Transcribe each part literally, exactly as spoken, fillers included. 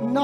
ना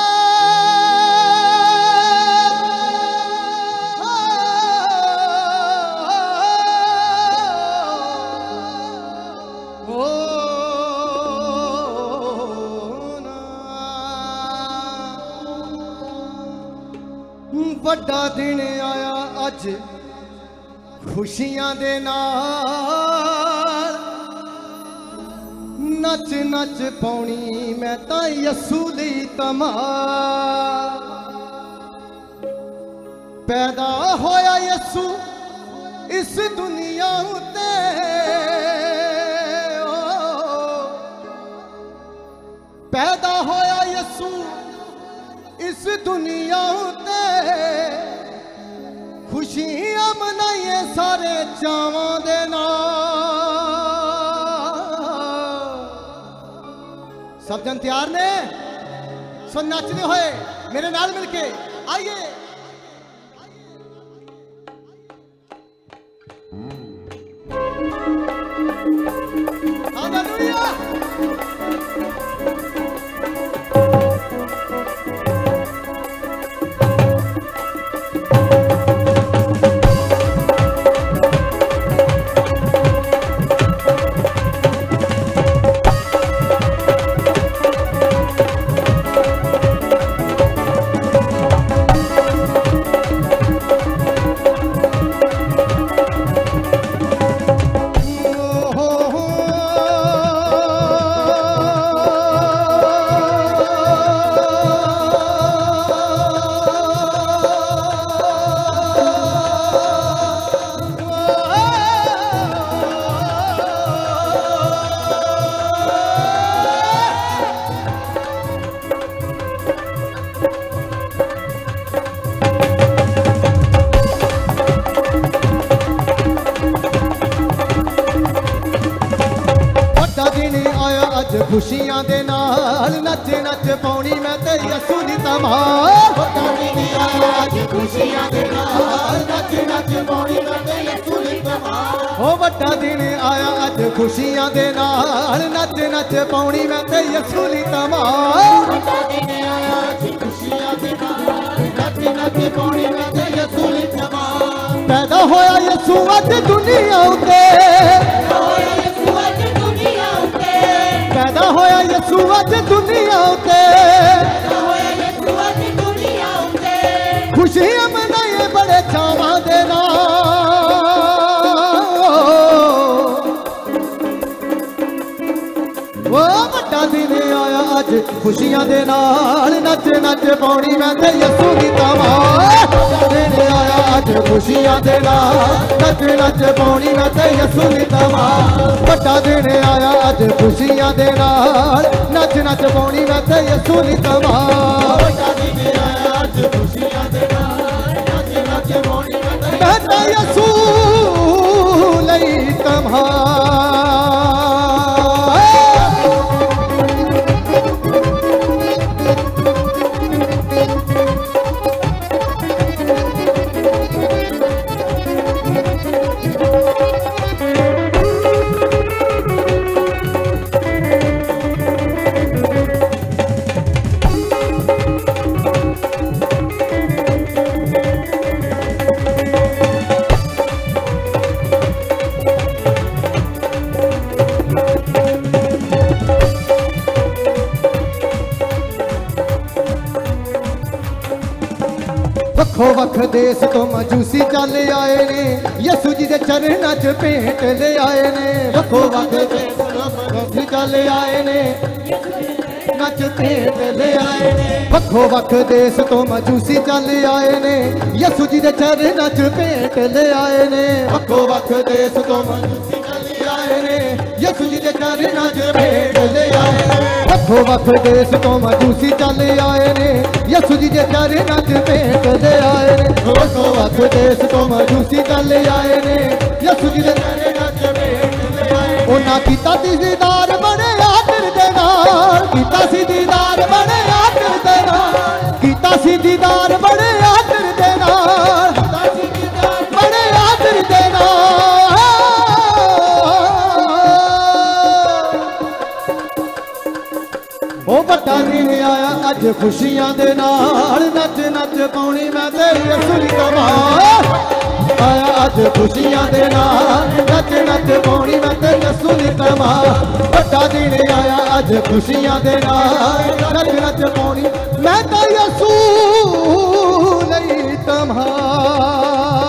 बड़ा दिन आया अज खुशियां दे नाल नच नच पाउनी मैं तां यसू दी तमाल पैदा होया यसू इस दुनिया उते पैदा होया यसू इस दुनिया उते खुशियां मनाइए सारे चावां दे नाल। सब जन तैयार ने सो नचते हुए मेरे नाल मिलके आइए। हालेलुया। खुशियां दे नाल नच नच पाउनी मैं ते यसू दी तमाल। बड़ा दिन आया अज खुशियां दे नाल नच नच पाउनी मैं ते यसू दी तमाल। ओ बड़ा दिन आया अज खुशियां दे नाल नच नच पाउनी मैं ते यसू दी तमाल। बड़ा दिन आया अज खुशियां दे नाल नच नच पाउनी मैं ते यसू दी तमाल। पैदा होया यसू अज दुनिया उते पैदा होया यसू अज दुनिया उते खुशियां मनाइए बड़े चावां दे नाल। वो बड़ा दिन आया अज खुशियां दे नाल नच नच पाउनी मैं ते यसू दी तमाल। दिन आया अज खुशियां दे नाल नच नच पाउनी मैं ते यसू दी तमाल। बड़ा दिन आया अज खुशियां दे नाल नच नच पाउनी मैं ते यसू दी तमाल। बड़ा दिन आया अज खुशियां दे नाल नच नच पाउनी मैं ते यसू लई तमाल। वखो वख देश तो मजूसी चल आए ने यसू जी दे चरनां च भेंट ले आए ने। वखो वख देश तो मजूसी चल आए ने नच भेंट ले आए ने। वखो वख देश तो मजूसी चल आए ने यसू जी दे चरनां च भेंट ले आए ने। वखो वख देश तो मजूसी चल आए ने यसू जी दे चरनां च भेंट ले आए ने। वखो वख देश तो मजूसी चल आए ने यसू जी दे चरनां च भेंट ले आए ने। वखो वख देश तो मजूसी चल आए ने यसू जी दे चरनां च भेंट ले आए। उन्हां कीता दीदार बड़े आदर दे नाल कीता सी दीदार बड़े आदर दे नाल कीता सी दीदार बड़े आदर दे नाल बड़े आदर दे नाल। ओ बड़ा दिन आया अज खुशियां दे नाल नच नच पाउणी मैं ते यसू दी कमाल आया अज खुशियां दे नाल नच नच पाउणी मैं ते यसू दी कमाल वड्डा दिन आया अज खुशियां दे नाल नच नच पाउणी मैं ते यसू लई कमाल।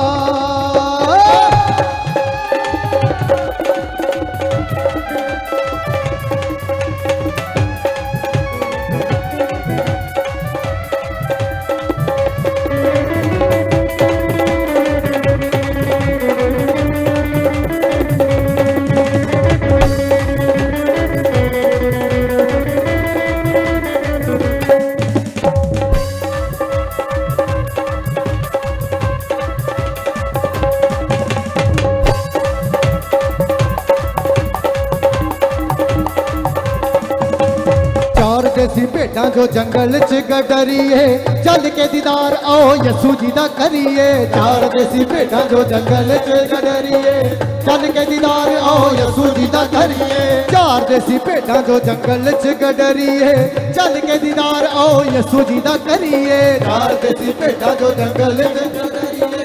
देसी भेटां जो जंगल च गडरिए चल के दीदार आओ यसू जी दा करिए। चार देसी भेटां जो जंगल च गडरिए चल के दीदार आओ यसू जी दा करिए। चार देसी भेटां जो जंगल च गडरिए चल के दीदार आओ यसू जी दा करिए। चार देसी भेटां जो जंगल च गडरिए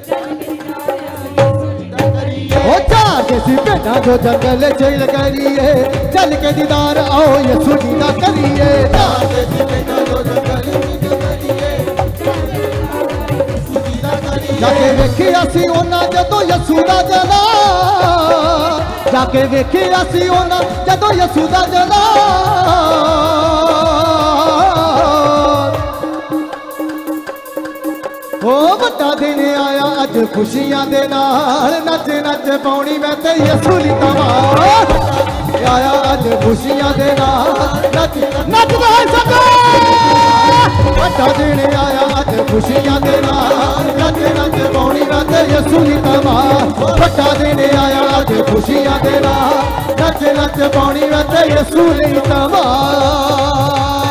ओ चार देसी भेटां जो जंगल च करिए चल के दीदार आओ यसू जी दा करिए। चार देसी भेटां जो जंगल च करिए जाके वेखी असी ओना जदों यसू दा जला जाके वेखी असी ओना जदों यसू दा जला ओ वड्डा दिन आया अज खुशियां दे नाल नच नच पाउणी मैं ते यसू दी कमाल आया अज खुशियां दे नाल नच नच सके। वड्डा दिन आया अज खुशियां दे नाल नच नच पाउणी मैं ते यसू दी कमाल। वड्डा दिन आया अज खुशियां दे नाल नच नच पाउणी मैं ते यसू दी कमाल।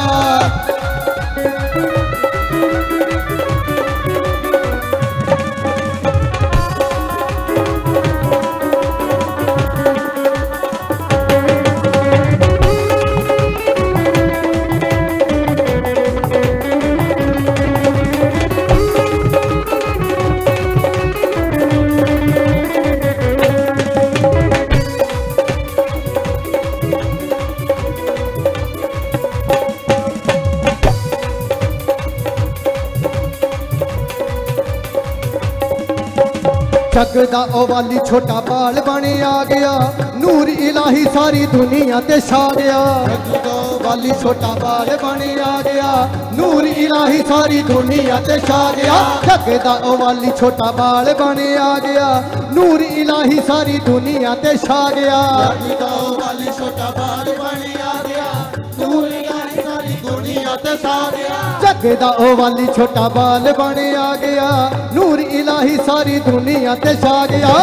जगदा ओ वाली छोटा बाल बने आ गया नूर इलाही सारी दुनिया ते छा गया। जगदा ओ वाली छोटा बाल बने आ गया नूर इलाही सारी दुनिया ते छा गया। जगदा ओ वाली छोटा बाल बने आ गया नूर इलाही सारी दुनिया ते छा गया। जगदा ओ वाली छोटा बाल बने आ गया नूर इलाही सारी दुनिया ते छा गया। जगदा ओ वाली छोटा बाल बने आ गया नूर इलाही सारी दुनिया ते छा गया।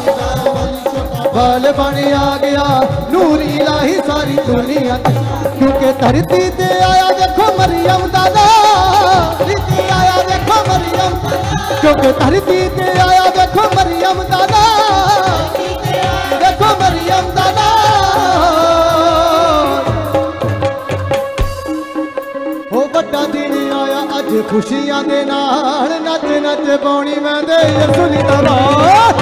बाल बने आ गया नूर इलाही सारी दुनिया ते क्योंकि धरती ते आया देखो मरियम दादा धरती आया देखो मरियम क्योंकि धरती ते आया देखो मरियम दादा देखो मरियम दादा। वड्डा दिन आया अज खुशियां दे नाल नच नच पाउणी मैं ते यसू दी कमाल।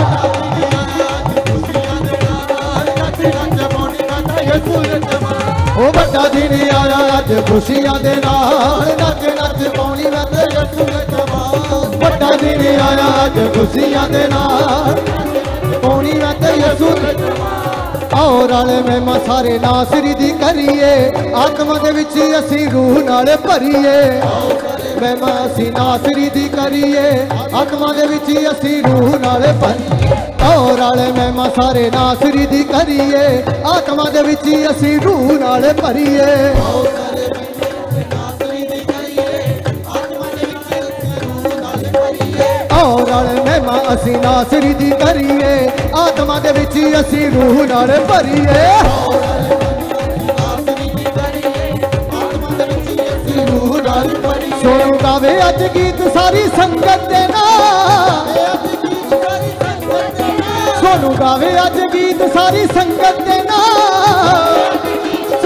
ओ वड्डा दिन आया अज खुशियां दे नाल नच नच पाउणी मैं ते यसू दी कमाल। वड्डा दिन आया अज खुशियां दे नाल पाउणी मैं ते यसू दी कमाल। और आले महिमा सारे नासरी दी करिए आत्मा दे विच असी रूह नाल भरीए। महिमा असी नासरी दी करिए आत्मा दे विच असी रूह नाल भरीए। और आले महिमा सारे नासरी दी करिए आत्मा दे विच असी रूह नाल भरीए। और महिमा असी नासरी दी करिए आत्मा दे विच असी रूह नाल भरीए। सोनू गावे अज गीत सारी संगत दे नाल सोनू गावे अज गीत सारी संगत दे नाल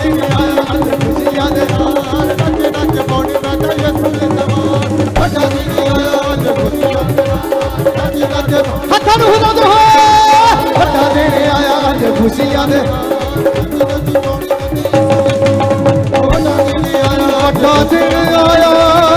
ਵੱਡਾ ਦਿਨ ਆਇਆ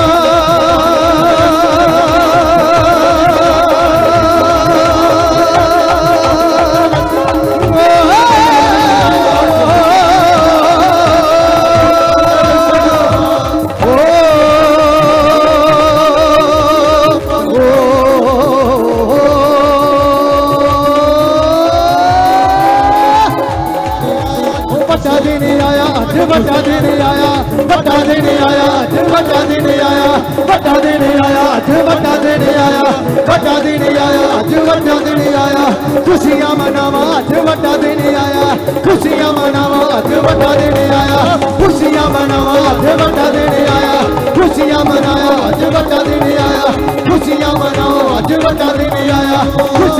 ਵੱਡਾ ਦਿਨ ਆਇਆ ਵੱਡਾ ਦਿਨ ਆਇਆ ਅੱਜ ਵੱਡਾ ਦਿਨ ਆਇਆ ਵੱਡਾ ਦਿਨ ਆਇਆ ਅੱਜ ਵੱਡਾ ਦਿਨ ਆਇਆ ਵੱਡਾ ਦਿਨ ਆਇਆ ਅੱਜ ਵੱਡਾ ਦਿਨ ਆਇਆ ਖੁਸ਼ੀਆਂ ਮਨਾਵਾਂ ਅੱਜ ਵੱਡਾ ਦਿਨ ਆਇਆ ਖੁਸ਼ੀਆਂ ਮਨਾਵਾਂ ਅੱਜ ਵੱਡਾ ਦਿਨ ਆਇਆ ਖੁਸ਼ੀਆਂ ਮਨਾਵਾਂ ਅੱਜ ਵੱਡਾ ਦਿਨ ਆਇਆ ਖੁਸ਼ੀਆਂ ਮਨਾਇਆ ਅੱਜ ਵੱਡਾ ਦਿਨ ਆਇਆ ਖੁਸ਼ੀਆਂ ਮਨਾਓ ਅੱਜ ਵੱਡਾ ਦਿਨ ਆਇਆ